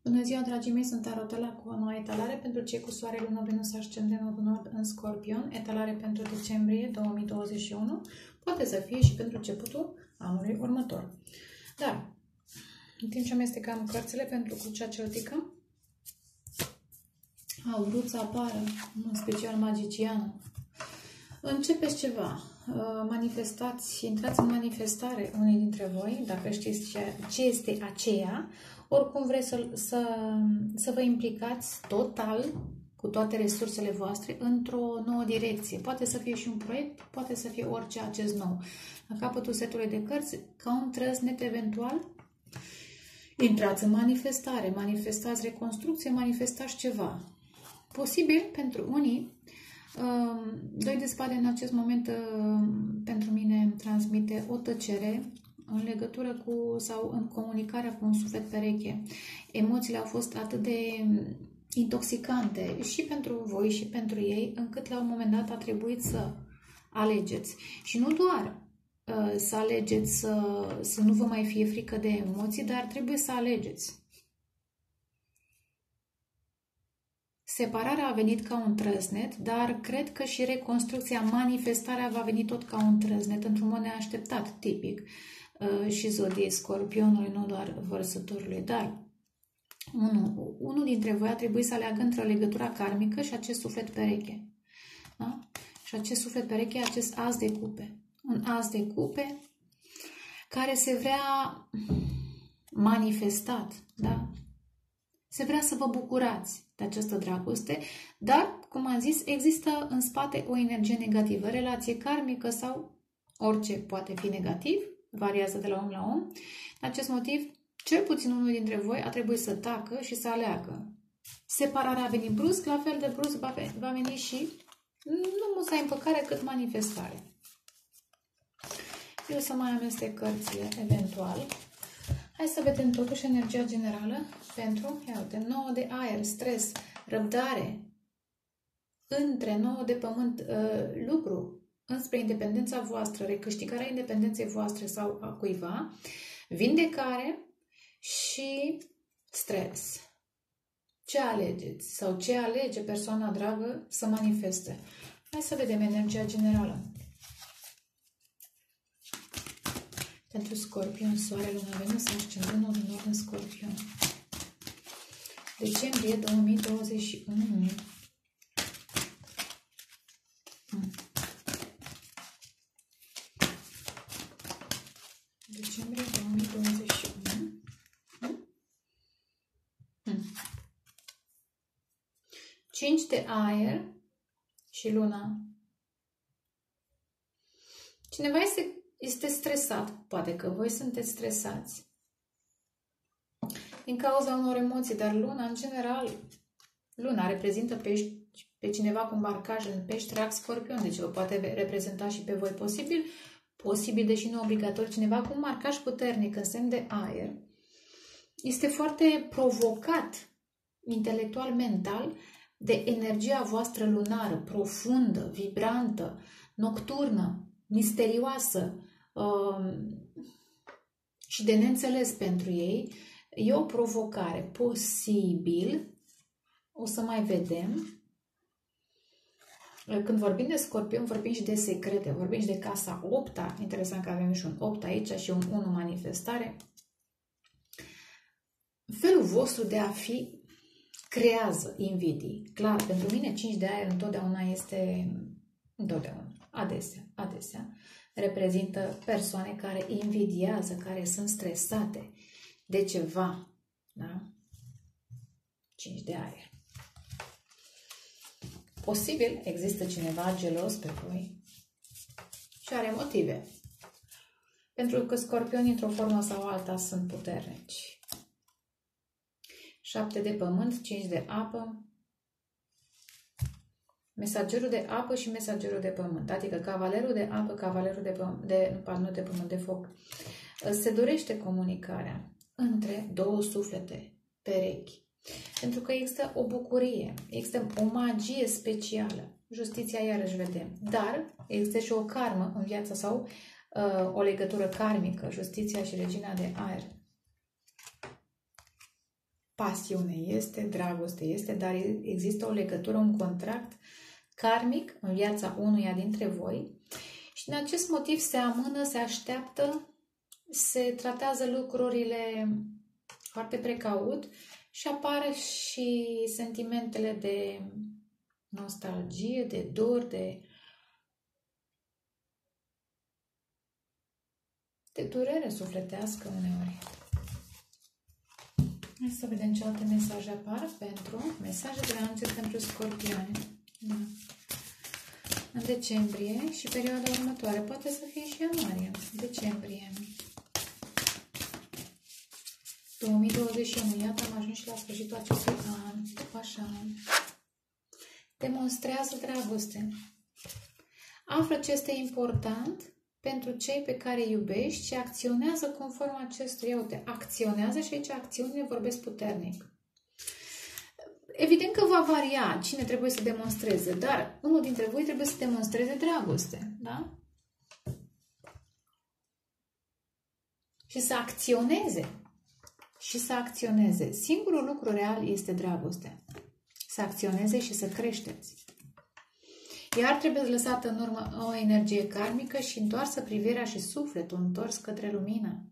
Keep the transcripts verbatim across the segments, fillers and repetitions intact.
Bună ziua, dragii mei, sunt Tarotela cu o nouă etalare pentru cei cu Soare, Lună, Venus, Ascendent, Nord, Nord în Scorpion, etalare pentru decembrie două mii douăzeci și unu, poate să fie și pentru începutul anului următor. Dar, în timp ce amestecam cărțile pentru crucea celtică, au vrut să apară, în special magicianul. Începeți ceva, manifestați, intrați în manifestare unii dintre voi, dacă știți ce este aceea, oricum vreți să, să, să vă implicați total, cu toate resursele voastre, într-o nouă direcție. Poate să fie și un proiect, poate să fie orice acest nou. La capătul setului de cărți, ca un trăsnet eventual, intrați în manifestare, manifestați reconstrucție, manifestați ceva. Posibil pentru unii, doi de spade în acest moment pentru mine transmite o tăcere în legătură cu sau în comunicarea cu un suflet pereche. Emoțiile au fost atât de intoxicante și pentru voi și pentru ei, încât la un moment dat a trebuit să alegeți. Și nu doar uh, să alegeți să, să nu vă mai fie frică de emoții, dar trebuie să alegeți. Separarea a venit ca un trăsnet, dar cred că și reconstrucția, manifestarea va veni tot ca un trăsnet, într-un mod neașteptat, tipic, uh, și zodiei Scorpionului, nu doar Vărsătorului, dar unul, unul dintre voi a trebuit să aleagă între legătura karmică și acest suflet pereche. Da? Și acest suflet pereche, acest as de cupe. Un as de cupe care se vrea manifestat, da? Se vrea să vă bucurați de această dragoste, dar, cum am zis, există în spate o energie negativă, relație karmică sau orice poate fi negativ, variază de la om la om. În acest motiv, cel puțin unul dintre voi a trebuit să tacă și să aleagă. Separarea a venit brusc, la fel de brusc va veni și nu musai împăcare cât manifestare. Eu să mai amestec cărțile eventual. Hai să vedem totuși energia generală pentru, ia uite, nouă de aer, stres, răbdare, între nouă de pământ, uh, lucru, înspre independența voastră, recâștigarea independenței voastre sau a cuiva, vindecare și stres. Ce alegeți sau ce alege persoana dragă să manifeste? Hai să vedem energia generală. Pentru Scorpion, Soare, Luna, Venus, Ascendent, Nord, Nord în Scorpion. Decembrie două mii douăzeci și unu. Hmm. Decembrie două mii douăzeci și unu. Hmm? Hmm. cinci de aer și Luna. Cineva este Este stresat, poate că voi sunteți stresați din cauza unor emoții, dar Luna, în general, Luna reprezintă pe, pe cineva cu un marcaj în pești, rac, Scorpion, deci vă poate reprezenta și pe voi posibil, posibil, deși nu obligatoriu, cineva cu un marcaj puternic în semn de aer. Este foarte provocat intelectual, mental, de energia voastră lunară, profundă, vibrantă, nocturnă, misterioasă, Um, și de neînțeles pentru ei. E o provocare. Posibil, o să mai vedem. Când vorbim de Scorpion, vorbim și de secrete, vorbim și de casa opta. Interesant că avem și un opt aici și un unu manifestare. Felul vostru de a fi creează invidii. Clar, pentru mine cinci de aer întotdeauna este, întotdeauna, adesea, adesea, reprezintă persoane care invidiază, care sunt stresate de ceva. Da? cinci de aer. Posibil există cineva gelos pe voi și are motive. Pentru că Scorpionii, într-o formă sau alta, sunt puternici. șapte de pământ, cinci de apă, mesagerul de apă și mesagerul de pământ, adică cavalerul de apă, cavalerul de pământ, de, pardon, de pământ, de foc. Se dorește comunicarea între două suflete perechi, pentru că există o bucurie, există o magie specială. Justiția iarăși vedem, dar există și o karmă în viața sau uh, o legătură karmică, justiția și regina de aer. pasiune este, dragoste este, dar există o legătură, un contract karmic în viața unuia dintre voi și din acest motiv se amână, se așteaptă, se tratează lucrurile foarte precaut și apar și sentimentele de nostalgie, de dor, de, de durere sufletească uneori. Hai să vedem ce alte mesaje apar pentru mesaje de la Înger pentru Scorpioni. Da. În decembrie și perioada următoare. Poate să fie și ianuarie. Decembrie. două mii douăzeci și unu. Iată, am ajuns și la sfârșitul acestui an. Așa. Demonstrează dragoste. Află ce este important pentru cei pe care îi iubești și acționează conform acestuia. Uite, acționează și aici acțiunile vorbesc puternic. Evident că va varia cine trebuie să demonstreze, dar unul dintre voi trebuie să demonstreze dragoste, da? Și să acționeze. Și să acționeze. Singurul lucru real este dragoste. Să acționeze și să creșteți. Iar trebuie lăsată în urmă o energie karmică și întoarsă privirea și sufletul întors către lumină.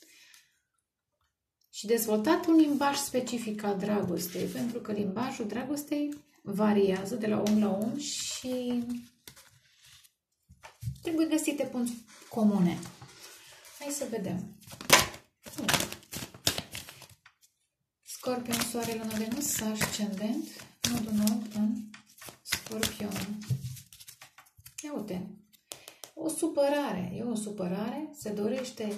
Și dezvoltat un limbaj specific al dragostei, pentru că limbajul dragostei variază de la om la om și trebuie găsite punți comune. Hai să vedem. Scorpion, Soare, Lună, Venus, ascendent, nodul nord în Scorpion. Ia uite, o supărare, e o supărare, se dorește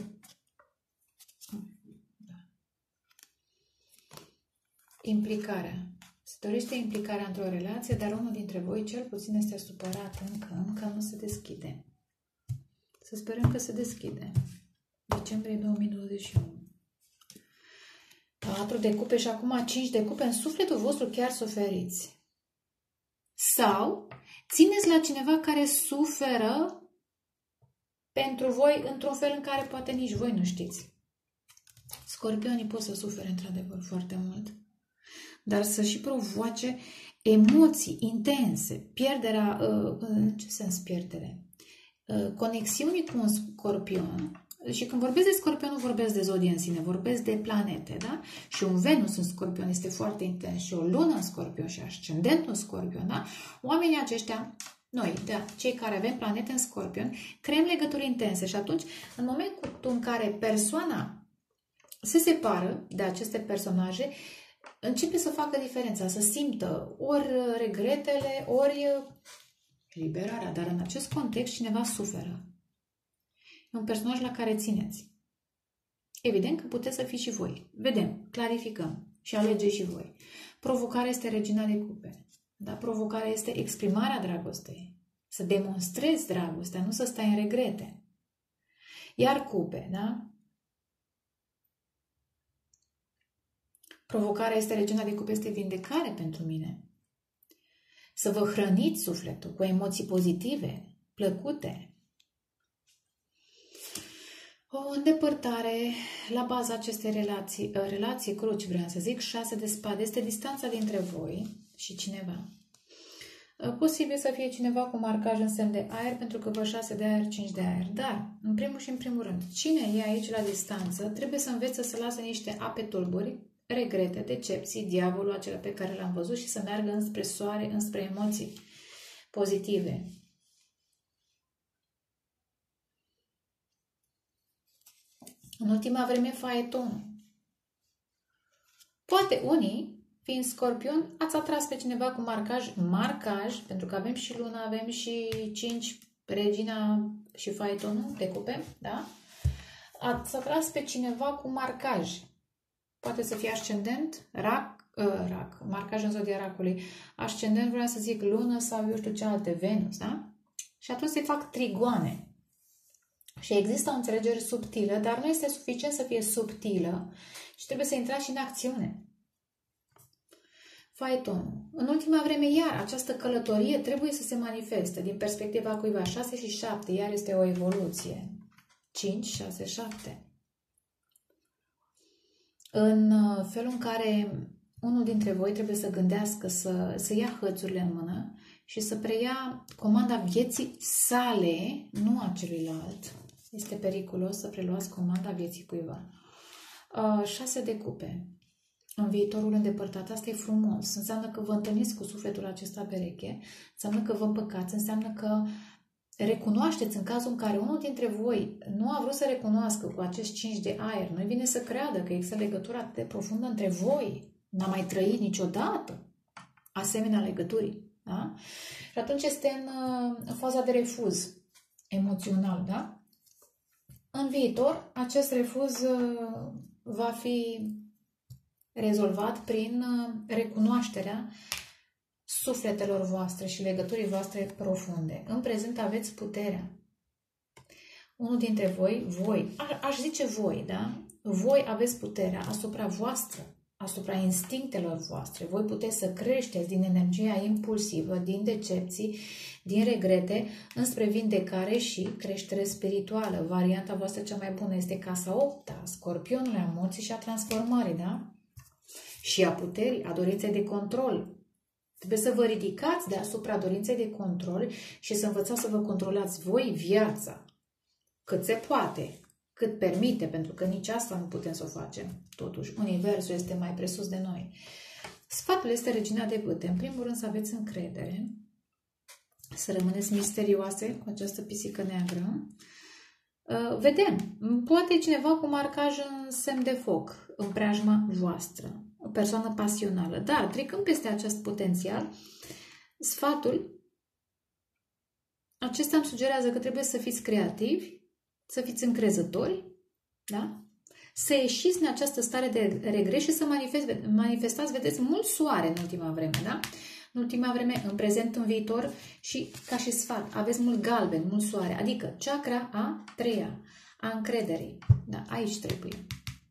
implicarea. Se dorește implicarea într-o relație, dar unul dintre voi cel puțin este supărat încă, încă nu se deschide. Să sperăm că se deschide. Decembrie două mii douăzeci și unu. patru de cupe și acum cinci de cupe. În sufletul vostru chiar suferiți. Sau țineți la cineva care suferă pentru voi într-un fel în care poate nici voi nu știți. Scorpionii pot să sufere într-adevăr foarte mult, dar să și provoace emoții intense, pierderea, în ce sens pierdere? Conexiunii cu un scorpion. Și când vorbesc de Scorpion, nu vorbesc de zodie în sine, vorbesc de planete, da? Și un Venus în Scorpion este foarte intens și o lună în Scorpion și ascendentul în Scorpion, da? Oamenii aceștia, noi, da, cei care avem planete în Scorpion, creăm legături intense și atunci, în momentul în care persoana se separă de aceste personaje, începe să facă diferența, să simtă ori regretele, ori liberarea, dar în acest context cineva suferă. E un personaj la care țineți. Evident că puteți să fiți și voi. Vedem, clarificăm și alegeți și voi. Provocarea este regina de cupe. Da? Provocarea este exprimarea dragostei. Să demonstrezi dragostea, nu să stai în regrete. Iar cupe, da? Provocarea este regina de cupe, este vindecare pentru mine. Să vă hrăniți sufletul cu emoții pozitive, plăcute. O îndepărtare la baza acestei relații, relații cruci, vreau să zic, șase de spade, este distanța dintre voi și cineva. Posibil să fie cineva cu marcaj în semn de aer, pentru că vă șase de aer, cinci de aer. Dar, în primul și în primul rând, cine e aici la distanță, trebuie să învețe să lase niște ape tulburi, regrete, decepții, diavolul acela pe care l-am văzut și să meargă înspre soare, înspre emoții pozitive. În ultima vreme, faetonul. Poate unii, fiind Scorpion, ați atras pe cineva cu marcaj, marcaj, pentru că avem și luna, avem și cinci, regina și faetonul de cupe, da? Ați atras pe cineva cu marcaj. Poate să fie ascendent, rac, uh, rac, marcaj în zodia racului. Ascendent, vreau să zic lună sau eu știu ce alte, Venus, da? Și atunci se fac trigoane. Și există o înțelegere subtilă, dar nu este suficient să fie subtilă și trebuie să intrați și în acțiune. Faetonul. În ultima vreme, iar, această călătorie trebuie să se manifeste din perspectiva cuiva. șase și șapte, iar este o evoluție. cinci, șase, șapte. în felul în care unul dintre voi trebuie să gândească, să, să ia hățurile în mână și să preia comanda vieții sale, nu a celuilalt. Este periculos să preluați comanda vieții cuiva. Uh, șase de cupe. În viitorul îndepărtat, asta e frumos. Înseamnă că vă întâlniți cu sufletul acesta pereche, înseamnă că vă împăcați, înseamnă că recunoașteți în cazul în care unul dintre voi nu a vrut să recunoască cu acest cinci de aer, nu-i vine să creadă că există legătură atât de profundă între voi. N-a mai trăit niciodată asemenea legături. Da? Și atunci este în, în faza de refuz emoțional. Da? În viitor, acest refuz va fi rezolvat prin recunoașterea sufletelor voastre și legăturii voastre profunde. În prezent aveți puterea. Unul dintre voi, voi, aș zice voi, da? Voi aveți puterea asupra voastră, asupra instinctelor voastre. Voi puteți să creșteți din energia impulsivă, din decepții, din regrete, înspre vindecare și creștere spirituală. Varianta voastră cea mai bună este casa opta, scorpionul, a morții și a transformării, da? Și a puterii, a dorinței de control. Trebuie să vă ridicați deasupra dorinței de control și să învățați să vă controlați voi viața. Cât se poate, cât permite, pentru că nici asta nu putem să o facem. Totuși, universul este mai presus de noi. Sfatul este regina de bâte. În primul rând să aveți încredere, să rămâneți misterioase cu această pisică neagră. Vedem, poate cineva cu marcaj în semn de foc, în preajma voastră. O persoană pasională. Dar, trecând peste acest potențial, sfatul acesta îmi sugerează că trebuie să fiți creativi, să fiți încrezători, da? Să ieșiți în această stare de regret și să manifestați, vedeți, mult soare în ultima vreme, da? În ultima vreme, în prezent, în viitor și ca și sfat, aveți mult galben, mult soare, adică chakra a treia, a încrederii. Da, aici trebuie.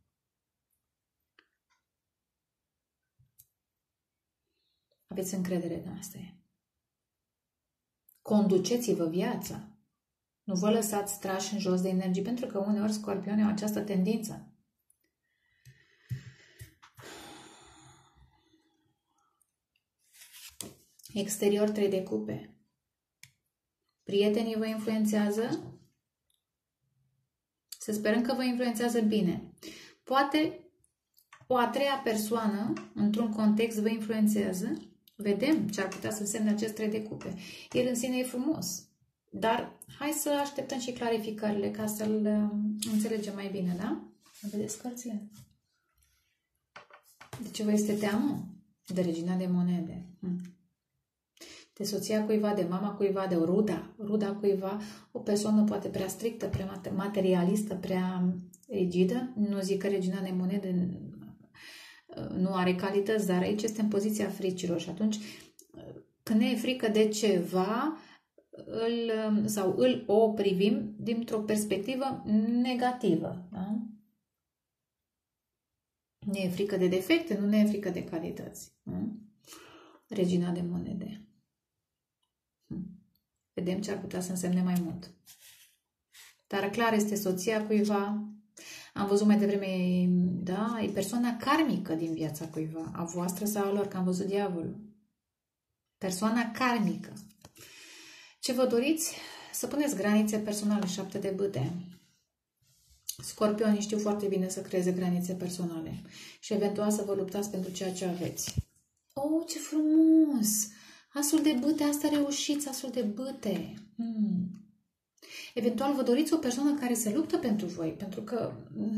Aveți încredere în asta. Conduceți-vă viața. Nu vă lăsați trași în jos de energie, pentru că uneori scorpionii au această tendință. Exterior trei de cupe. Prietenii vă influențează? Să sperăm că vă influențează bine. Poate o a treia persoană, într-un context, vă influențează. Vedem ce ar putea să însemne acest trei de cupe. El în sine e frumos. Dar hai să așteptăm și clarificările ca să-l înțelegem mai bine, da? Vedeți cărțile? De ce vă este teamă? De regina de monede. Hm. De soția cuiva, de mama cuiva, de ruda, ruda cuiva, o persoană poate prea strictă, prea materialistă, prea rigidă. Nu zic că regina de monede nu are calități, dar aici este în poziția fricilor și atunci când ne e frică de ceva îl, sau îl o privim dintr-o perspectivă negativă. Da? Ne e frică de defecte, nu ne e frică de calități. Da? Regina de monede. Vedem ce ar putea să însemne mai mult. Dar clar este soția cuiva. Am văzut mai devreme, da, e persoana karmică din viața cuiva, a voastră sau a lor, că am văzut diavolul. Persoana karmică. Ce vă doriți? Să puneți granițe personale, șapte de bâte. Scorpionii știu foarte bine să creeze granițe personale și eventual să vă luptați pentru ceea ce aveți. Oh, ce frumos! Asul de bâte, asta reușiți, asul de bâte. Hmm. Eventual vă doriți o persoană care se luptă pentru voi, pentru că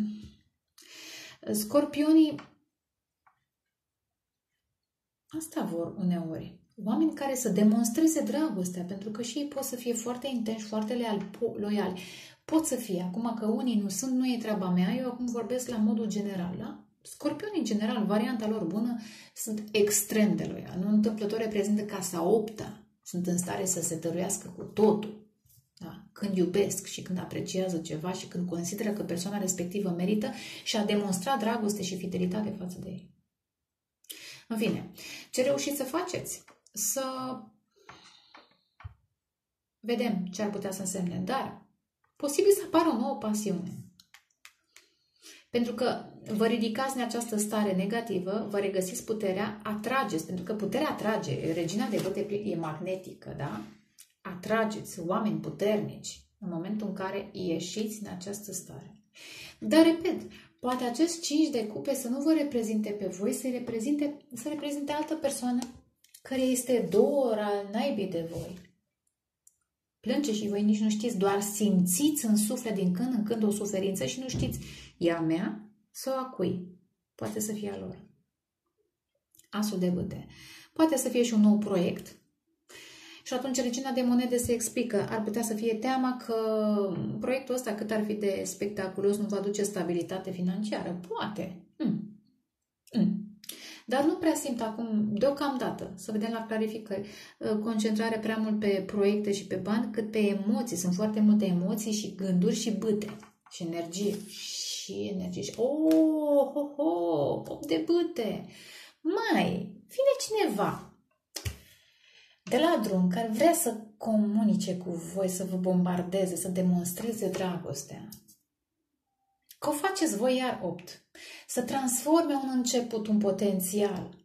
scorpionii asta vor uneori. Oameni care să demonstreze dragostea, pentru că și ei pot să fie foarte intenși, foarte leali, loiali. Pot să fie. Acum că unii nu sunt, nu e treaba mea, eu acum vorbesc la modul general, da? Scorpionii, în general, varianta lor bună, sunt extrem de loiali. Nu întâmplător reprezintă casa opta. Sunt în stare să se tăruiască cu totul. Da? Când iubesc și când apreciază ceva și când consideră că persoana respectivă merită și a demonstrat dragoste și fidelitate față de ei. În fine, ce reușiți să faceți? Să vedem ce ar putea să însemne, dar posibil să apară o nouă pasiune. Pentru că vă ridicați în această stare negativă, vă regăsiți puterea, atrageți, pentru că puterea atrage, regina de băte e magnetică, da? Atrageți oameni puternici în momentul în care ieșiți în această stare. Dar, repet, poate acest cinci de cupe să nu vă reprezinte pe voi, să reprezinte, să reprezinte altă persoană care este dor al naibii de voi. Plânge și voi nici nu știți, doar simțiți în suflet din când în când o suferință și nu știți, e a mea sau a cui? Poate să fie a lor. Asul de bâte. Poate să fie și un nou proiect. Și atunci regina de monede se explică. Ar putea să fie teama că proiectul ăsta, cât ar fi de spectaculos, nu va aduce stabilitate financiară. Poate. Mm. Mm. Dar nu prea simt acum, deocamdată, să vedem la clarificări, concentrare prea mult pe proiecte și pe bani, cât pe emoții. Sunt foarte multe emoții și gânduri și bâte. Și energie. Și energie. Și... Oh, ho, ho, opt de bâte. Mai, vine cineva de la drum care vrea să comunice cu voi, să vă bombardeze, să demonstreze dragostea. Că o faceți voi iar opt. Să transforme un început, un potențial.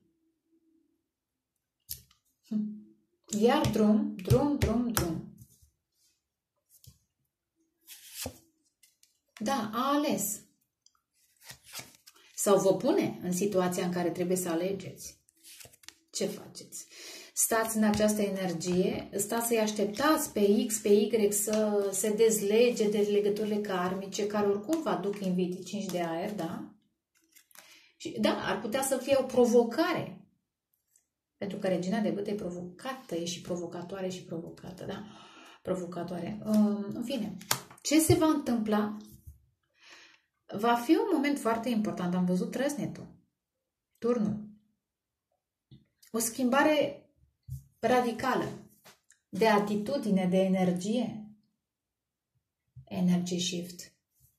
Iar drum, drum, drum, drum. Da, a ales. Sau vă pune în situația în care trebuie să alegeți. Ce faceți? Stați în această energie, stați să-i așteptați pe X, pe Y să se dezlege de legăturile karmice, care oricum vă aduc invidii, cinci de aer, da? Și, da, ar putea să fie o provocare. Pentru că regina de bâte e provocată, e și provocatoare și provocată, da? Provocatoare. În fine, ce se va întâmpla? Va fi un moment foarte important. Am văzut trăsnetul, turnul. O schimbare radicală de atitudine, de energie. Energy shift.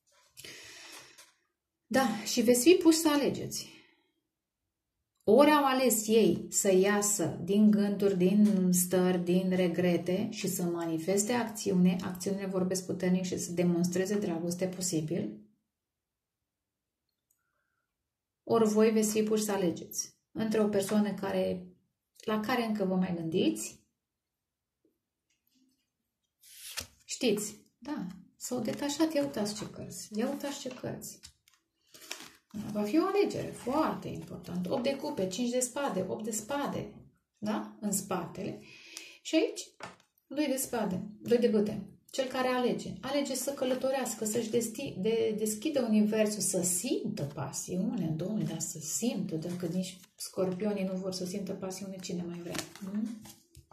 Da, și veți fi puși să alegeți. Ori au ales ei să iasă din gânduri, din stări, din regrete și să manifeste acțiune, acțiunile vorbesc puternic și să demonstreze dragoste posibil. Ori voi veți fi puși să alegeți între o persoană care, la care încă vă mai gândiți. Știți, da, s-au detașat, ia uitați ce cărți, ia uitați ce cărți. Va fi o alegere foarte importantă. opt de cupe, cinci de spade, opt de spade, da? În spatele. Și aici, doi de spade, doi de bâte. Cel care alege, alege să călătorească, să-și de deschidă universul, să simtă pasiune, Domnule, dar să simtă, dacă nici scorpionii nu vor să simtă pasiune, cine mai vrea? Hmm?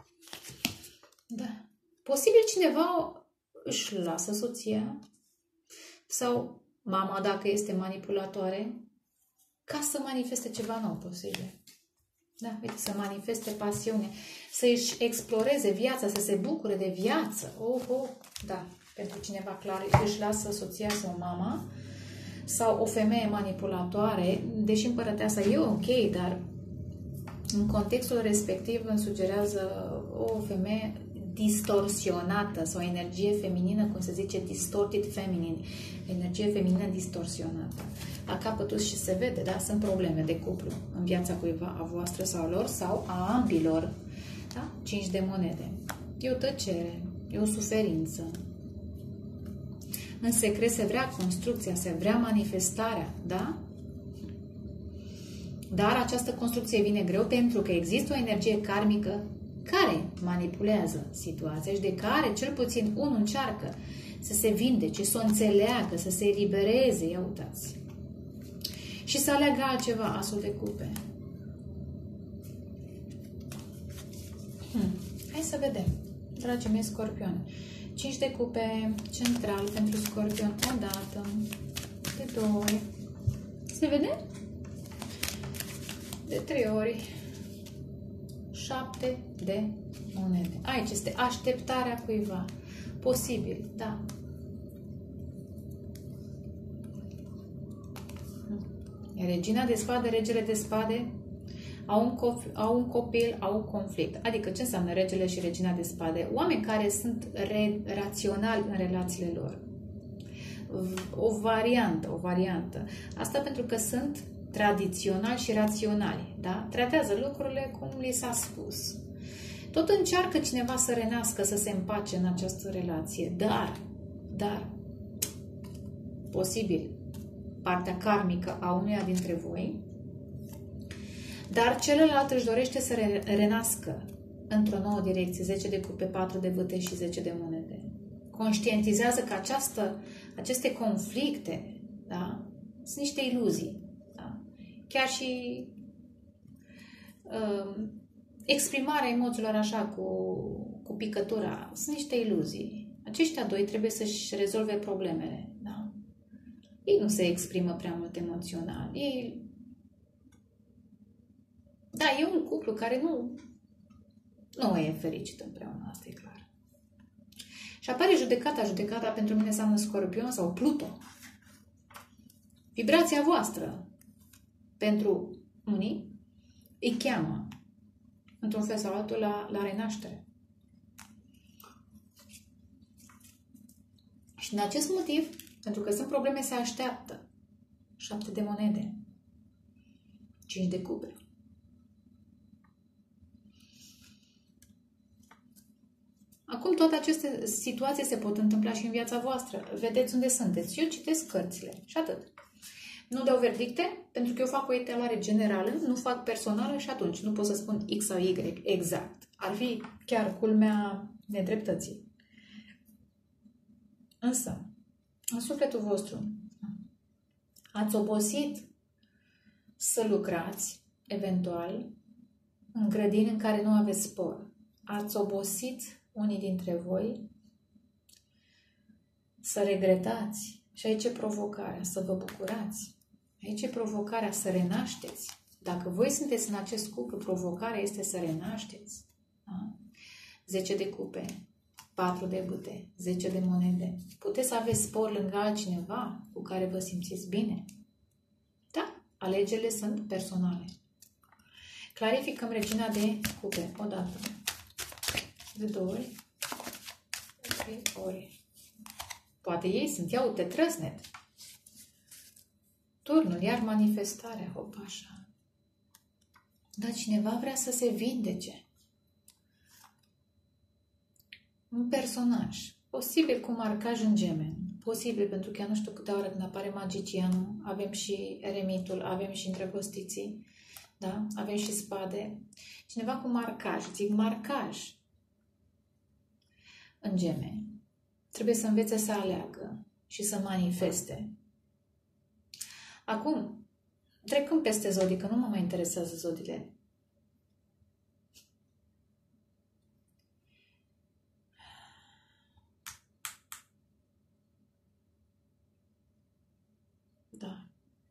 Da. Posibil cineva își lasă soția sau mama, dacă este manipulatoare, ca să manifeste ceva nou posibil. Da, uite, să manifeste pasiune, să își exploreze viața, să se bucure de viață. Oh, oh, da, pentru cineva clar își lasă soția sau mama sau o femeie manipulatoare, deși împărăteasa e ok, dar în contextul respectiv îmi sugerează o femeie distorsionată sau energie feminină, cum se zice, distorted feminine, energie feminină distorsionată. La capătul și se vede, da? Sunt probleme de cuplu în viața cuiva, a voastră sau a lor, sau a ambilor. Da? Cinci de monede. E o tăcere, e o suferință. În secret se vrea construcția, se vrea manifestarea, da? Dar această construcție vine greu pentru că există o energie karmică care manipulează situația și de care cel puțin unul încearcă să se vindece, să o înțeleagă, să se elibereze, ia uitați. Și să aleagă altceva, asul de cupe. Hmm. Hai să vedem, dragii mei scorpioni. cinci de cupe, central pentru scorpion, o dată, de două ori. Se vede? De trei ori. Șapte de monede. Aici este așteptarea cuiva. Posibil, da. Regina de spade, regele de spade au un, copil, au un copil, au un conflict. Adică ce înseamnă regele și regina de spade? Oameni care sunt raționali în relațiile lor. o variantă, o variantă. Asta pentru că sunt tradiționali și raționali, da? Tratează lucrurile cum li s-a spus. Tot încearcă cineva să renească, să se împace în această relație, dar, dar, posibil, partea karmică a unuia dintre voi, dar celălalt își dorește să re renască într-o nouă direcție, zece de cupe, patru de vâte și zece de monede. Conștientizează că această, aceste conflicte, da, sunt niște iluzii. Da? Chiar și uh, exprimarea emoțiilor așa cu, cu picătura sunt niște iluzii. Aceștia doi trebuie să-și rezolve problemele. Da? Ei nu se exprimă prea mult emoțional. Ei... Da, e un cuplu care nu, nu e fericit împreună, asta e clar. Și apare judecata. Judecata pentru mine înseamnă Scorpion sau Pluto. Vibrația voastră pentru unii îi cheamă într-un fel sau altul la, la renaștere. Și din acest motiv, pentru că sunt probleme, se așteaptă șapte de monede, cinci de cupe. Acum toate aceste situații se pot întâmpla și în viața voastră. Vedeți unde sunteți. Eu citesc cărțile și atât. Nu dau verdicte, pentru că eu fac o etalare generală, nu fac personală și atunci nu pot să spun X sau Y exact. Ar fi chiar culmea nedreptății. Însă, în sufletul vostru, ați obosit să lucrați, eventual, în grădini în care nu aveți spor. Ați obosit unii dintre voi să regretați. Și aici e provocarea, să vă bucurați. Aici e provocarea, să renașteți. Dacă voi sunteți în acest cuplu, provocarea este să renașteți. Da? zece de cupe, patru de bâte, zece de monede. Puteți să aveți spor lângă altcineva cu care vă simțiți bine. Da, alegerile sunt personale. Clarificăm regina de cupe. O dată, de două ori, de trei ori. Poate ei sunt, ia uite, trăsnet. Turnul, iar manifestarea, hopașa. Dar cineva vrea să se vindece. Un personaj, posibil cu marcaj în gemeni, posibil pentru că eu nu știu câte ori când apare magicianul, avem și eremitul, avem și îndrăgostiții, da? Avem și spade. Cineva cu marcaj, zic marcaj în gemeni. Trebuie să învețe să aleagă și să manifeste. Acum, trecând peste zodii, că nu mă mai interesează zodiile. Da.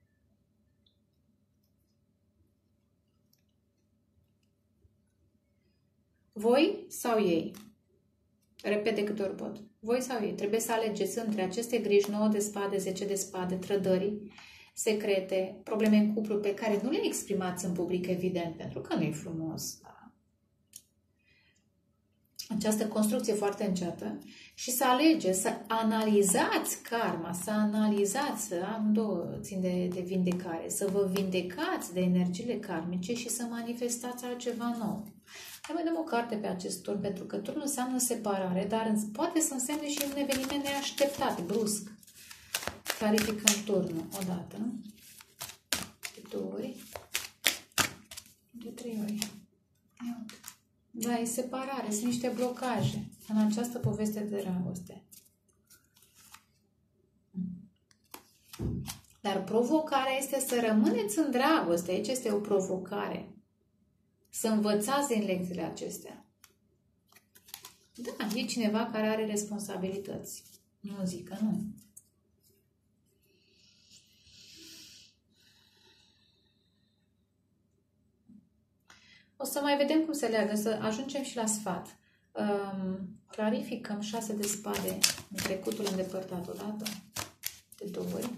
Voi sau ei? Repet de câte ori pot. Voi sau ei? Trebuie să alegeți între aceste griji, nouă de spade, zece de spade, trădări, secrete, probleme în cuplu pe care nu le exprimați în public, evident, pentru că nu e frumos. Da? Această construcție foarte înceată și să alegeți, să analizați karma, să analizați, amândouă țin de, de vindecare, să vă vindecați de energiile karmice și să manifestați altceva nou. Hai vedem o carte pe acest turn, pentru că turnul înseamnă separare, dar poate să însemne și un eveniment neașteptat, brusc. Clarificăm turnul odată, de două ori, de trei ori. Da, e separare, sunt niște blocaje în această poveste de dragoste. Dar provocarea este să rămâneți în dragoste. Aici este o provocare. Să învățați din lecțiile acestea. Da, e cineva care are responsabilități. Nu zic că nu. O să mai vedem cum se leagă, să ajungem și la sfat. Um, clarificăm șase de spade în trecutul îndepărtat odată, de două ori,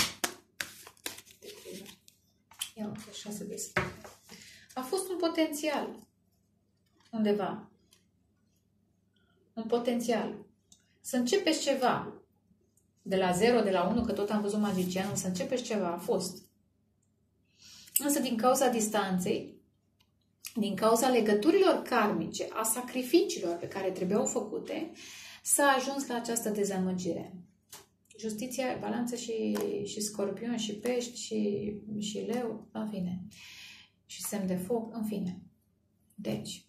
de trei ori. Ia uite, șase de spade. A fost un potențial undeva. Un potențial. Să începeți ceva. de la zero, de la unu, că tot am văzut magicianul, să începeți ceva, a fost. Însă din cauza distanței, din cauza legăturilor karmice, a sacrificiilor pe care trebuiau făcute, s-a ajuns la această dezamăgire. Justiția, balanță și, și scorpion, și pești, și, și leu, în fine. Și semn de foc, în fine. Deci,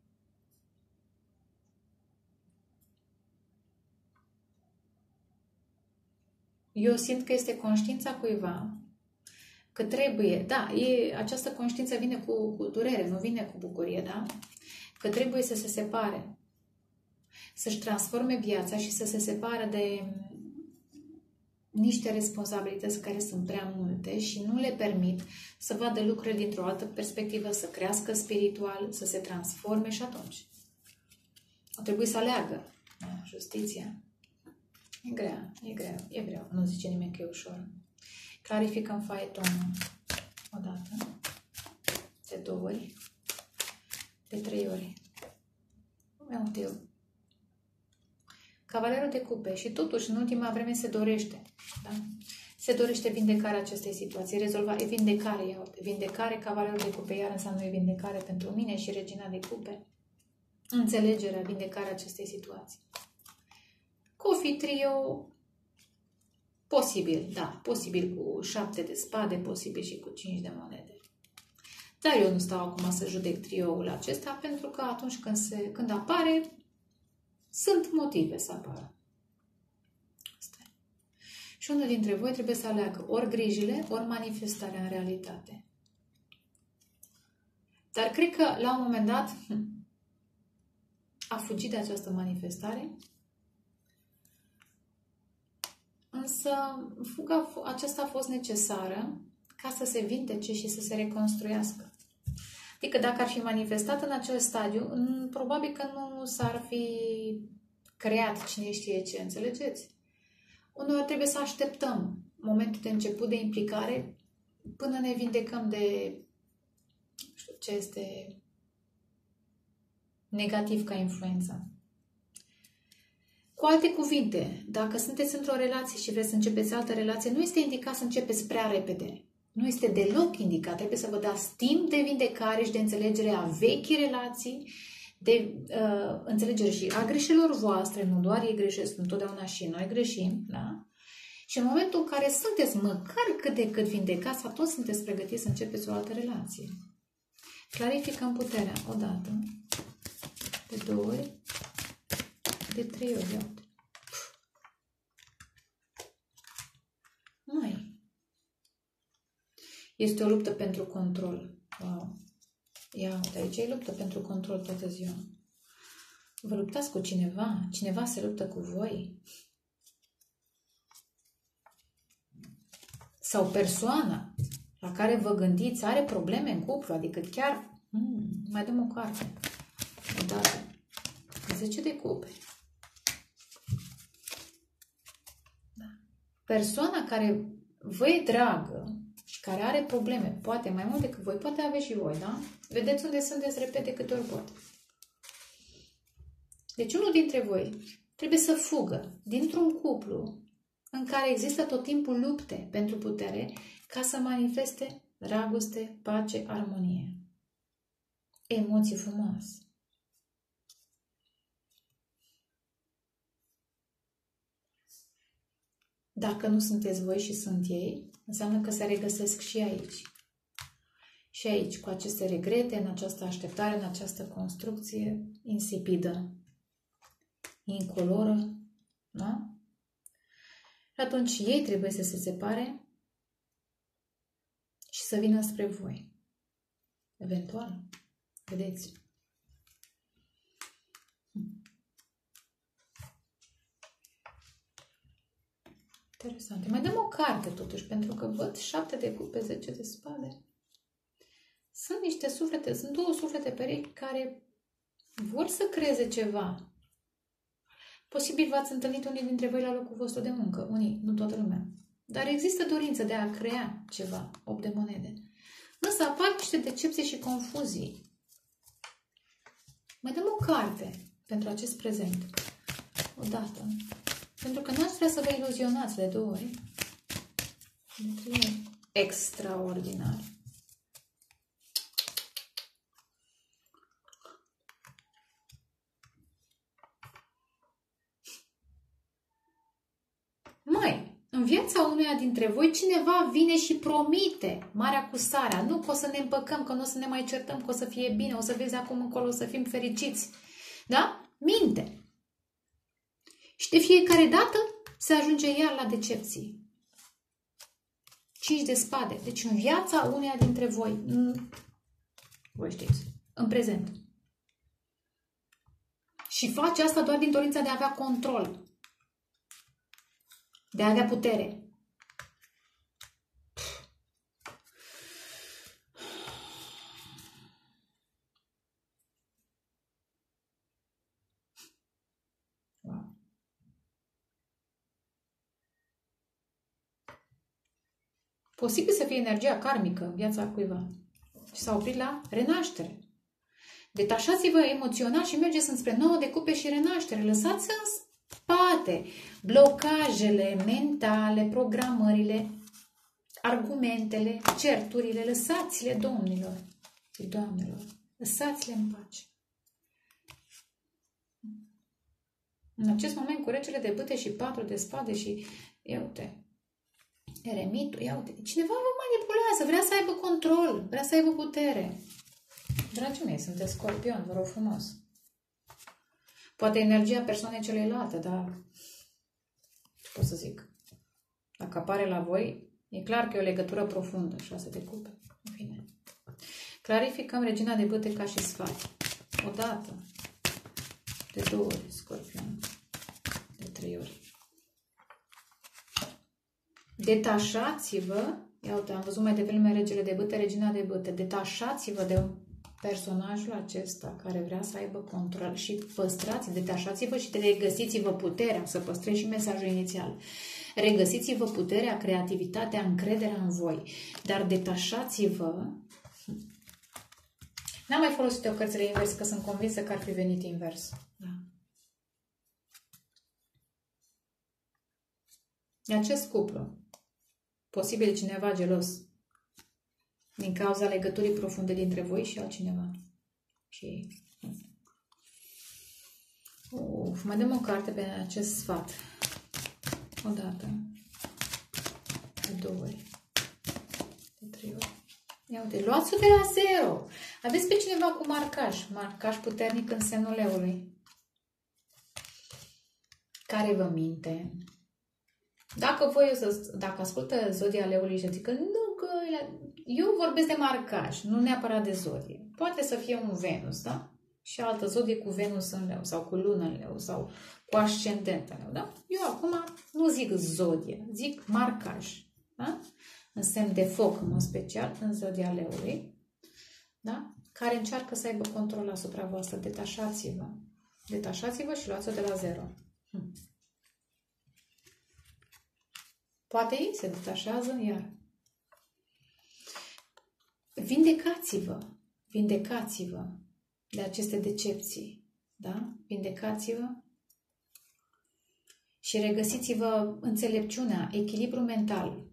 eu simt că este conștiința cuiva că trebuie, da, e, această conștiință vine cu, cu durere, nu vine cu bucurie, da? Că trebuie să se separe, să-și transforme viața și să se separe de niște responsabilități care sunt prea multe și nu le permit să vadă lucrurile dintr-o altă perspectivă, să crească spiritual, să se transforme și atunci o trebuie să aleagă. Da, justiția. E grea, e greu, e greu. Nu zice nimeni că e ușor. Clarificăm faetonul o dată, de două ori, de trei ori. Mai util. Cavalerul de cupe și totuși în ultima vreme se dorește, da? Se dorește vindecarea acestei situații, rezolva, e vindecare, e vindecare, cavalerul de cupe, iar înseamnă e vindecare pentru mine și regina de cupe. Înțelegerea, vindecarea acestei situații. Coffee trio, posibil, da, posibil cu șapte de spade, posibil și cu cinci de monede. Dar eu nu stau acum să judec trioul acesta, pentru că atunci când, se, când apare, sunt motive să apară. Asta e. Și unul dintre voi trebuie să aleagă ori grijile, ori manifestarea în realitate. Dar cred că la un moment dat a fugit de această manifestare, însă fuga aceasta a fost necesară ca să se vindece și să se reconstruiască. Adică dacă ar fi manifestat în acel stadiu, probabil că nu s-ar fi creat cine știe ce, înțelegeți? Uneori trebuie să așteptăm momentul de început de implicare până ne vindecăm de, nu știu, ce este negativ ca influență. Cu alte cuvinte, dacă sunteți într-o relație și vreți să începeți altă relație, nu este indicat să începeți prea repede. Nu este deloc indicat. Trebuie să vă dați timp de vindecare și de înțelegere a vechii relații, de uh, înțelegere și a greșelor voastre, nu doar ei greșesc, întotdeauna și noi greșim, da? Și în momentul în care sunteți măcar cât de cât vindecați, atunci sunteți pregătiți să începeți o altă relație. Clarificăm puterea odată, de două ori, de trei ori. Mai. Este o luptă pentru control. Wow. Ia uite, aici e luptă pentru control toată ziua. Vă luptați cu cineva? Cineva se luptă cu voi? Sau persoana la care vă gândiți are probleme în cuplu? Adică chiar... Hmm, mai dăm o carte. O dată. zece de cupe. Da. Persoana care vă e dragă și care are probleme, poate mai mult decât voi, poate aveți și voi, da? Vedeți unde sunteți repede câte ori pot. Deci unul dintre voi trebuie să fugă dintr-un cuplu în care există tot timpul lupte pentru putere ca să manifeste dragoste, pace, armonie. Emoții frumoase. Dacă nu sunteți voi și sunt ei, înseamnă că se regăsesc și aici. Și aici, cu aceste regrete, în această așteptare, în această construcție insipidă, incoloră, da? Și atunci ei trebuie să se separe și să vină spre voi. Eventual. Vedeți? Interesant. Mai dăm o carte totuși, pentru că văd șapte de cupe, zece de spade. Sunt niște suflete, sunt două suflete perechi care vor să creeze ceva. Posibil v-ați întâlnit unii dintre voi la locul vostru de muncă, unii, nu toată lumea. Dar există dorință de a crea ceva, opt de monede. Însă apar niște decepții și confuzii. Mai dăm o carte pentru acest prezent. O dată, Pentru că n-ați vrea să vă iluzionați de două ori. De trei ori. Extraordinar. Mai, în viața unuia dintre voi, cineva vine și promite marea cu sarea. Nu că o să ne împăcăm, că nu o să ne mai certăm, că o să fie bine, o să vezi acum încolo, o să fim fericiți. Da? Minte. Și de fiecare dată se ajunge iar la decepții. Cinci de spade. Deci în viața uneia dintre voi, voi știți, în prezent. Și face asta doar din dorința de a avea control. De a avea putere. Wow. Posibil să fie energia karmică în viața cuiva. Și s-a oprit la renaștere. Detașați-vă emoțional și mergeți înspre nouă de cupe și renaștere. Lăsați în spate blocajele mentale, programările, argumentele, certurile. Lăsați-le, domnilor și doamnelor. Lăsați-le în pace. În acest moment, cu regele de bâte și patru de spade și, ia uite, eremitul, ia uite, cineva vă manipulează, vrea să aibă control, vrea să aibă putere. Dragii mei, sunteți scorpion, vă rog frumos. Poate energia persoanei celelalte, dar ce pot să zic? Dacă apare la voi, e clar că e o legătură profundă, șase de cupe. În fine. Clarificăm regina de bâte ca și sfat. O dată, de două ori, scorpion, de trei ori. Detașați-vă, ia uite, am văzut mai devreme regele de bâte, regina de bâte, detașați-vă de personajul acesta care vrea să aibă control și păstrați, detașați-vă și regăsiți-vă puterea, să păstrez și mesajul inițial. Regăsiți-vă puterea, creativitatea, încrederea în voi, dar detașați-vă. N-am mai folosit eu cărțile invers, că sunt convinsă că ar fi venit invers. Da. E acest cuplu. Posibil cineva gelos. Din cauza legăturii profunde dintre voi și altcineva. Și Uf, mai dăm o carte pe acest sfat. O dată. De două ori. De trei ori. Ia uite, luați-o de la zero. Aveți pe cineva cu marcaj. Marcaj puternic în semnul leului. Care vă minte. Dacă voi, dacă ascultă zodia leului și zic că nu, că eu vorbesc de marcaj, nu neapărat de zodie. Poate să fie un Venus, da? Și altă zodie cu Venus în leu, sau cu lună în leu, sau cu ascendent în leu, da? Eu acum nu zic zodie, zic marcaj, da? În semn de foc, în mod special, în zodia leului, da? Care încearcă să aibă control asupra voastră. Detașați-vă. Detașați-vă și luați-o de la zero. Hm. Poate ei se detașează iar. Vindecați-vă. Vindecați-vă de aceste decepții. Da? Vindecați-vă și regăsiți-vă înțelepciunea, echilibru mental.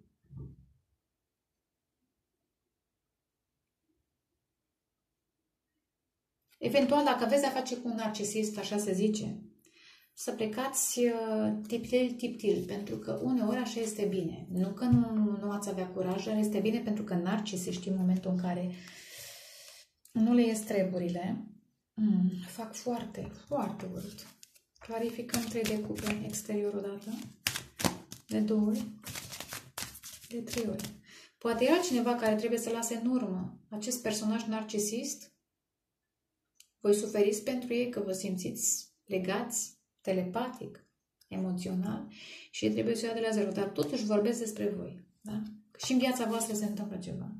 Eventual, dacă aveți de-a face cu un narcisist, așa se zice, să plecați tiptil, tiptil, pentru că uneori așa este bine. Nu că nu, nu ați avea curaj, dar este bine pentru că narcisiștii, în momentul în care nu le ies treburile, mm, fac foarte, foarte urât. Clarificăm trei de cupe exterior odată, de două ori, de trei ori. Poate e altcineva care trebuie să lase în urmă acest personaj narcisist. Voi suferiți pentru ei că vă simțiți legați telepatic, emoțional și trebuie să ia de la zero. Dar totuși vorbesc despre voi. Da? Că și în viața voastră se întâmplă ceva.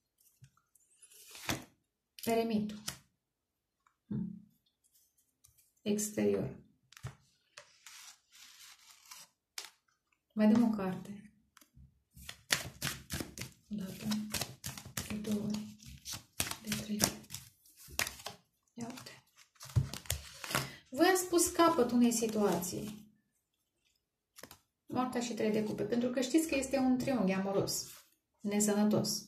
Eremitul. Exterior. Mai dăm o carte. O dată. De două ori. De trei ori. Ia uite. Voi ați pus capăt unei situații. Moartea și trei de cupe. Pentru că știți că este un triunghi amoros, nesănătos.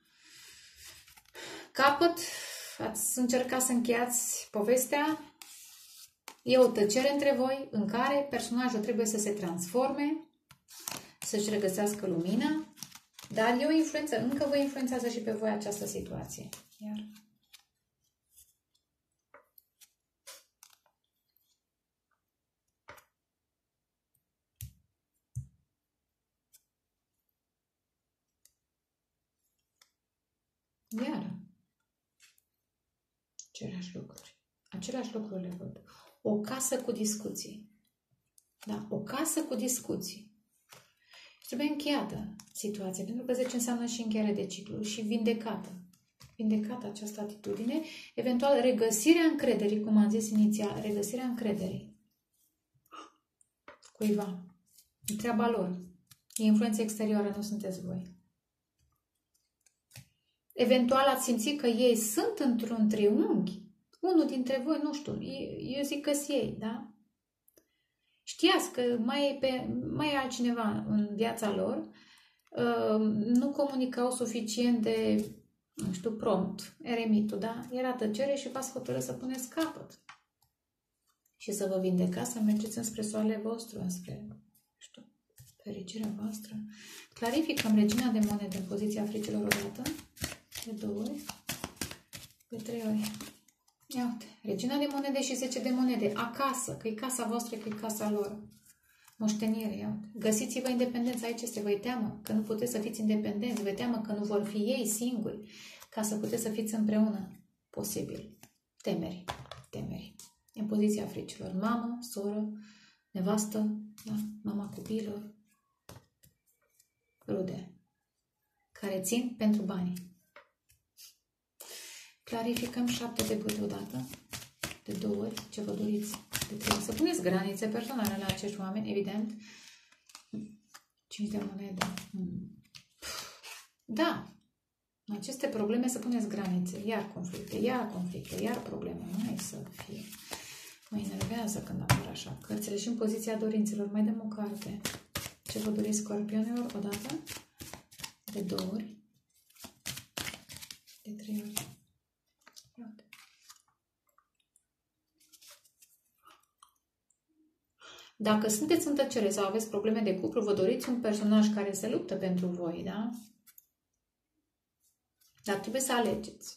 Capăt, ați încercat să încheiați povestea. E o tăcere între voi în care personajul trebuie să se transforme, să-și regăsească lumina, dar e o influență, încă vă influențează și pe voi această situație. Iar Iar aceleași lucruri. Aceleași lucruri le văd. O casă cu discuții. Da, o casă cu discuții. Și trebuie încheiată situația, pentru că zece înseamnă și încheiere de ciclu și vindecată. Vindecată această atitudine, eventual regăsirea încrederii, cum am zis inițial, regăsirea încrederii cuiva. E treaba lor. E influență exterioară, nu sunteți voi. Eventual ați simțit că ei sunt într-un triunghi. Unul dintre voi, nu știu, eu zic că-s ei, da? Știați că mai e, pe, mai e altcineva în viața lor, nu comunicau suficient de, nu știu, prompt, eremitul, da? Era tăcere și v-ați hotărât să puneți capăt. Și să vă vindecați, să mergeți înspre soarele vostru, înspre, nu știu, fericirea voastră. Clarificăm regina de monede în poziția fricilor odată, de două ori, de trei ori. Ia uite, regina de monede și zece de monede, acasă, că e casa voastră, că e casa lor. Moștenire, ia uite. Găsiți-vă independența, aici este, vă teamă că nu puteți să fiți independenți, vă teamă că nu vor fi ei singuri, ca să puteți să fiți împreună. Posibil. Temeri, temeri. În poziția fricilor. Mamă, soră, nevastă, da? Mama copiilor, rude, care țin pentru bani. Clarificăm șapte de bâte odată, de două ori, ce vă doriți, de trei. Să puneți granițe personale la acești oameni, evident. cinci de monede. Da, în aceste probleme să puneți granițe, iar conflicte, iar conflicte, iar probleme. Mai să fie. Mă enervează când apar așa. Cărțile și în poziția dorințelor. Mai dăm o carte. Ce vă doriți, scorpionilor, odată, de două ori, de trei ori. Dacă sunteți în tăcere sau aveți probleme de cuplu, vă doriți un personaj care se luptă pentru voi, da? Dar trebuie să alegeți.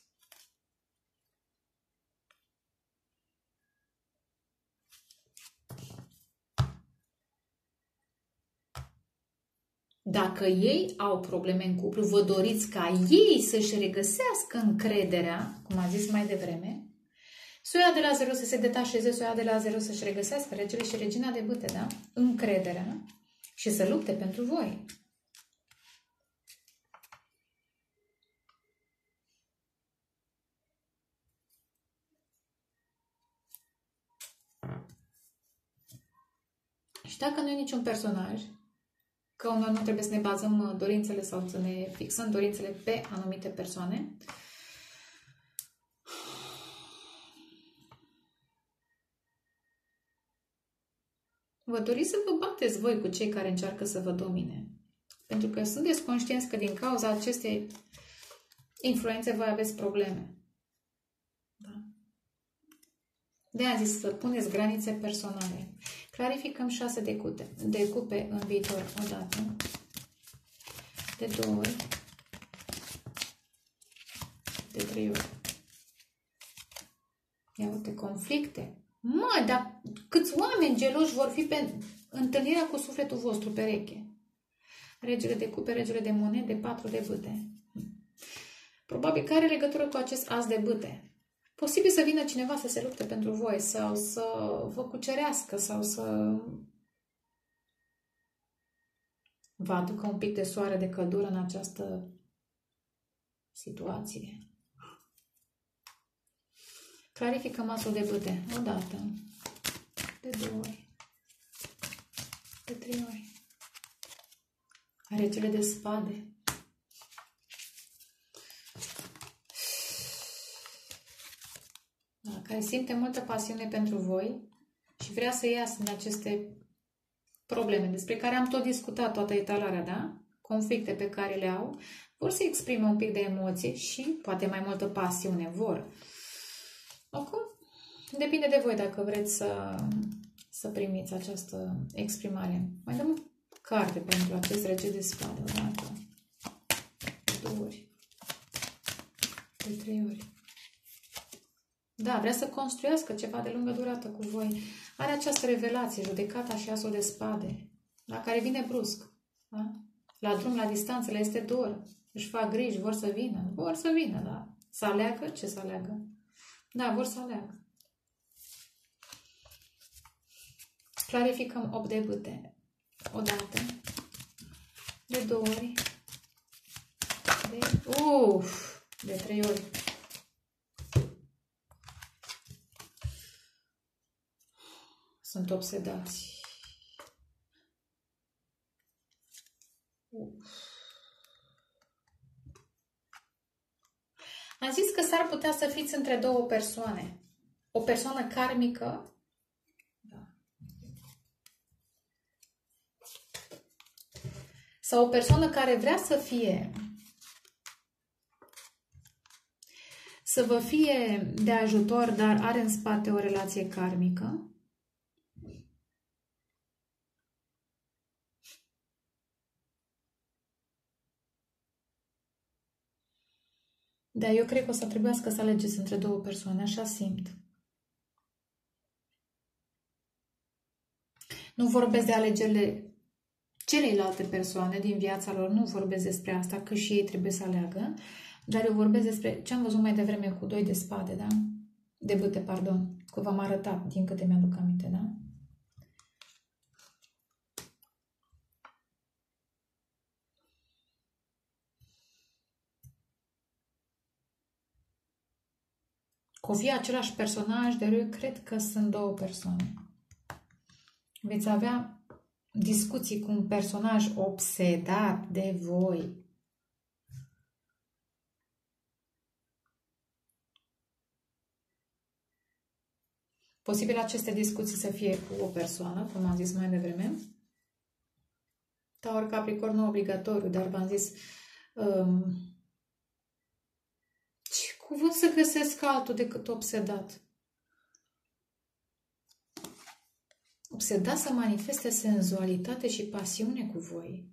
Dacă ei au probleme în cuplu, vă doriți ca ei să-și regăsească încrederea, cum am zis mai devreme, să o ia de la zero, să se detașeze, să o ia de la zero, să-și regăsească regele și regina de bâte, da? Încrederea și să lupte pentru voi. Și dacă nu e niciun personaj, că unor nu trebuie să ne bazăm dorințele sau să ne fixăm dorințele pe anumite persoane, vă doriți să vă bateți voi cu cei care încearcă să vă domine. Pentru că sunteți conștienți că din cauza acestei influențe voi aveți probleme. Da? De-aia zis să puneți granițe personale. Clarificăm șase de, cute, de cupe în viitor odată. De două ori. De trei ori. Ia uite, conflicte. Mă, dar câți oameni geloși vor fi pe întâlnirea cu sufletul vostru pereche? Regele de cupe, regele de monede, patru de bâte. Probabil că are legătură cu acest as de bâte. Posibil să vină cineva să se lupte pentru voi sau să vă cucerească sau să vă aducă un pic de soare, de căldură în această situație. Clarificăm asul de bâte. O dată, de două ori, de trei ori. Regele de spade. Da, care simte multă pasiune pentru voi și vrea să iasă în aceste probleme despre care am tot discutat toată etalarea, da? Conflicte pe care le au, vor să exprime un pic de emoție și poate mai multă pasiune vor. Acum, depinde de voi dacă vreți să, să primiți această exprimare. Mai dăm o carte pentru acest rege de spade, o dată, de două ori, de trei ori. Da, vrea să construiască ceva de lungă durată cu voi. Are această revelație, judecata și asul de spade, da? Care vine brusc. Da? La drum, la distanță, le este dor. Își fac griji, vor să vină. Vor să vină, da. Să aleagă? Ce să aleagă? Da, vor să aleagă. Clarificăm opt de bâte. O dată. De două ori. De... Uf! De trei ori. Sunt obsedați. Uf. Am zis că s-ar putea să fiți între două persoane. O persoană karmică. Da. Sau o persoană care vrea să fie, să vă fie de ajutor, dar are în spate o relație karmică. Dar eu cred că o să trebuiască să alegeți între două persoane, așa simt. Nu vorbesc de alegerile celelalte persoane din viața lor, nu vorbesc despre asta, că și ei trebuie să aleagă, dar eu vorbesc despre ce am văzut mai devreme cu doi de spade, da? De bâte, pardon, că v-am arătat, din câte mi-aduc aminte, da? Că o fie același personaj, dar eu cred că sunt două persoane. Veți avea discuții cu un personaj obsedat de voi. Posibil aceste discuții să fie cu o persoană, cum am zis mai devreme. Taur, Capricorn, nu obligatoriu, dar v-am zis... Um, ce cuvânt să găsesc altul decât obsedat? Obsedat să manifeste senzualitate și pasiune cu voi.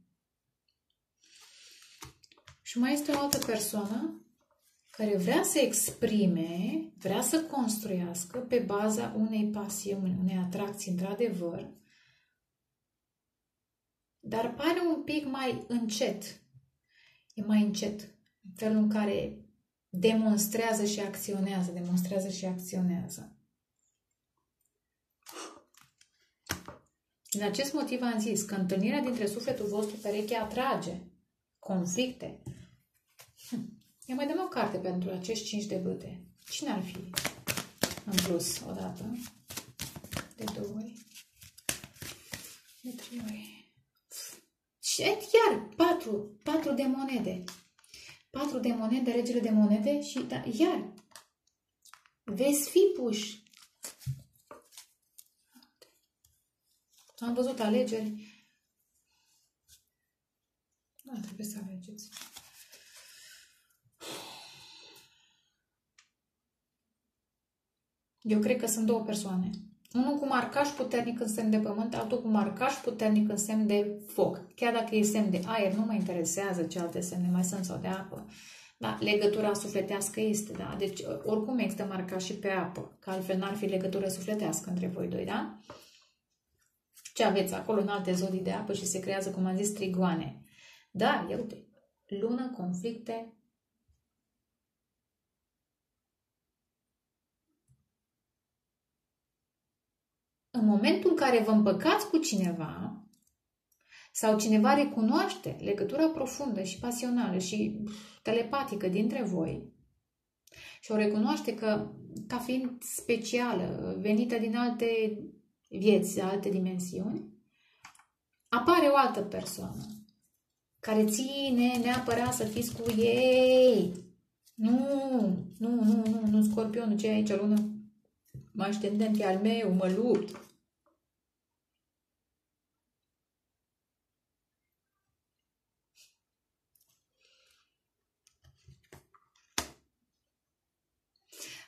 Și mai este o altă persoană care vrea să exprime, vrea să construiască pe baza unei pasiuni, unei atracții, într-adevăr, dar pare un pic mai încet. E mai încet. În felul în care demonstrează și acționează, demonstrează și acționează. Din acest motiv am zis că întâlnirea dintre sufletul vostru pereche atrage conflicte. Eu mai dăm o carte pentru acești cinci de bâte. Cine ar fi? În plus, o dată, de două ori, de trei ori. Și iar patru, patru de monede. Patru de monede, regele de monede și da, iar veți fi puși. Am văzut alegeri. Da, trebuie să alegeți. Eu cred că sunt două persoane. Unul cu marcaj puternic în semn de pământ, altul cu marcaj puternic în semn de foc. Chiar dacă e semn de aer, nu mă interesează ce alte semne mai sunt sau de apă. Da, legătura sufletească este, da? Deci oricum există marcaj și pe apă, că altfel n-ar fi legătură sufletească între voi doi, da? Ce aveți acolo în alte zodii de apă și se creează, cum am zis, trigoane. Da, ia uite, lună, conflicte. În momentul în care vă împăcați cu cineva sau cineva recunoaște legătura profundă și pasională și telepatică dintre voi și o recunoaște că, ca fiind specială, venită din alte vieți, alte dimensiuni, apare o altă persoană care ține neapărat să fiți cu ei. Nu, nu, nu, nu, nu, Scorpionul, ce e aici, lună? Ascendent e al meu, mă lupt.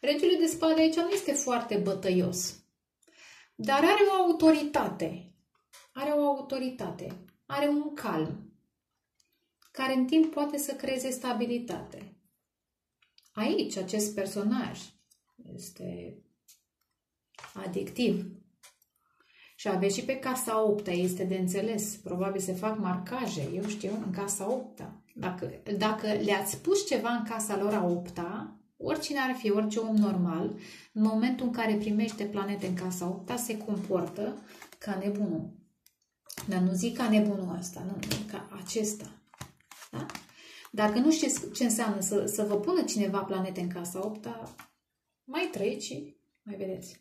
Regele de spade aici nu este foarte bătăios, dar are o autoritate. Are o autoritate. Are un calm, care în timp poate să creeze stabilitate. Aici, acest personaj este adictiv. Și aveți și pe casa opta, este de înțeles. Probabil se fac marcaje, eu știu, în casa opta. Dacă, dacă le-ați pus ceva în casa lor a opta, oricine ar fi, orice om normal, în momentul în care primește planete în casa opta, se comportă ca nebunul. Dar nu zic ca nebunul ăsta, nu, nu ca acesta. Da? Dacă nu știți ce înseamnă să, să vă pună cineva planete în casa opta, mai trăiți și mai vedeți.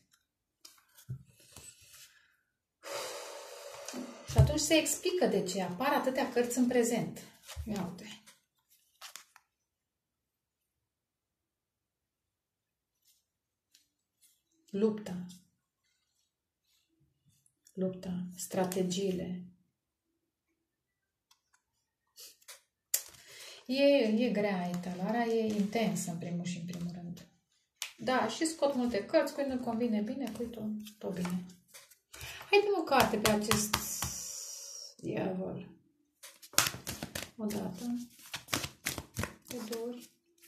Și atunci se explică de ce apar atâtea cărți în prezent. Ia uite. Lupta. Lupta, strategiile. E, e grea etalarea, e intensă în primul și în primul rând. Da, și scot multe cărți, când îmi convine bine, cu tot, tot bine. Hai dăm o carte pe acest diavol. O dată, de două ori,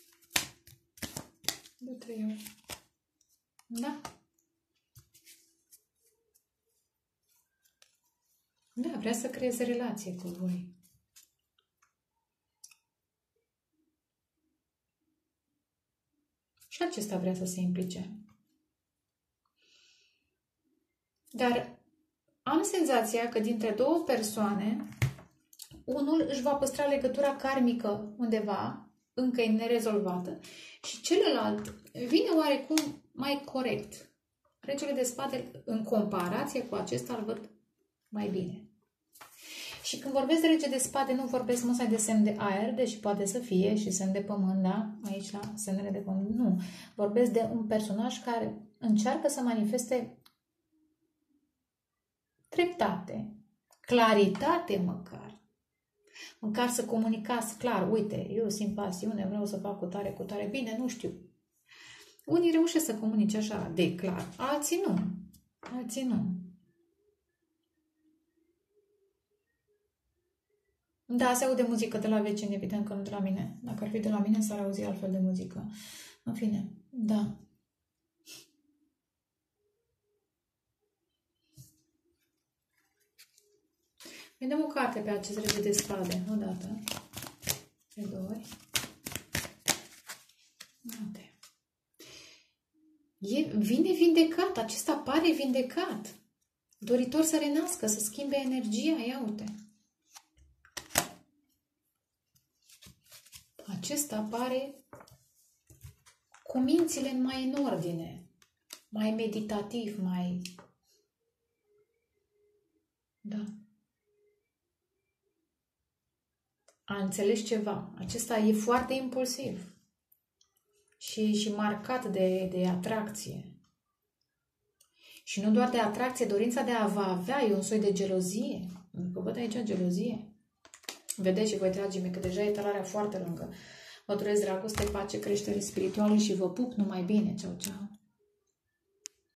de trei ori. Da? Da, vrea să creeze relație cu voi. Și acesta vrea să se implice. Dar am senzația că dintre două persoane, unul își va păstra legătura karmică undeva, încă e nerezolvată, și celălalt vine oarecum mai corect. Regele de spade, în comparație cu acesta, îl văd mai bine. Și când vorbesc de rege de spade, nu vorbesc măsai de semn de aer, deși poate să fie și semn de pământ, da? Aici la semnele de pământ, nu. Vorbesc de un personaj care încearcă să manifeste dreptate, claritate măcar. Măcar să comunicați clar, uite, eu simt pasiune, vreau să fac cu tare, cu tare, bine, nu știu. Unii reușesc să comunice așa de clar, alții nu. Alții nu. Da, se aude muzică de la vecini, evident că nu de la mine. Dacă ar fi de la mine, s-ar auzi altfel de muzică. În fine, da. Îi dăm o carte pe acest rege de spade. O dată. De două ori. Uite. E, vine vindecat. Acesta pare vindecat. Doritor să renască, să schimbe energia. Ia uite. Acesta pare cu mințile mai în ordine, mai meditativ, mai... Da. A înțeles ceva. Acesta e foarte impulsiv și, și marcat de, de atracție. Și nu doar de atracție, dorința de a vă avea, e un soi de gelozie. Că văd aici gelozie. Vedeți și voi, dragii mei, că deja e etalarea foarte lungă. Vă doresc dragoste, pace, creștere spirituală și vă pup numai bine. Ceau, ceau!